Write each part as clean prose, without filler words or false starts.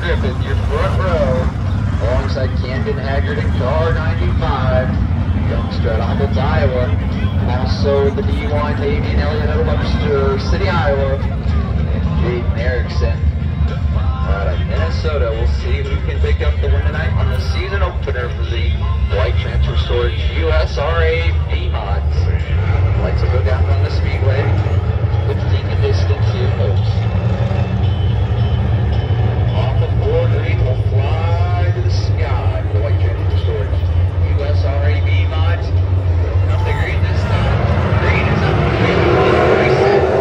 Griffith, your front row, alongside Camden Haggard and car 95, Youngstrut, Humboldt, Iowa. Also the D1, Damian Elliott out of Webster City, Iowa, and Jaden Erickson out of Minnesota. We'll see who can pick up the win tonight on the season opener for the White Transfer Storage USRA B-Mods. Lights will go down on the speedway, lifting the distance here, folks. Off the board, Reed will fly to the sky for the White Transfer Storage USRA B-Mods. Up the green this time. Green is up. Reset.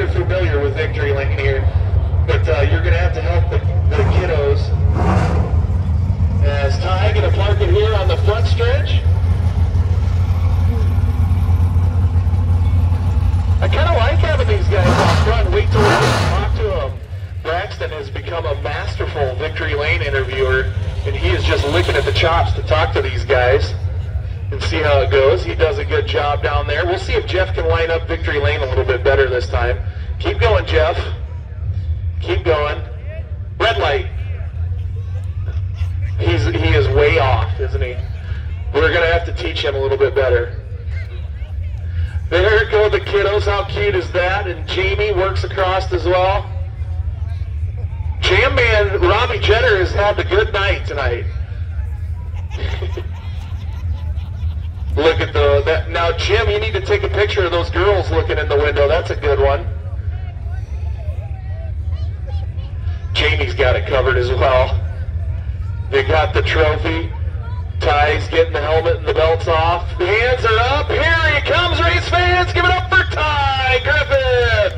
you're familiar with Victory Lane here, but you're going to have to help the kiddos. As Ty going to park it here on the front stretch. I kind of like having these guys up front. Wait till we can talk to them. Braxton has become a masterful Victory Lane interviewer, and he is just licking at the chops to talk to these guys and see how it goes. He does a good job down there. We'll see if Jeff can line up Victory Lane a little bit better this time. Keep going, Jeff. Keep going. Red light. He is way off, isn't he? We're going to have to teach him a little bit better. There go the kiddos. How cute is that? And Jamie works across as well. Jam Man Robbie Jenner has had a good night tonight. Look at that. Now, Jim, you need to take a picture of those girls looking in the window. That's a good one. Jamie's got it covered as well. They got the trophy. Ty's getting the helmet and the belts off. The hands are up. Here he comes, race fans. Give it up for Ty Griffith.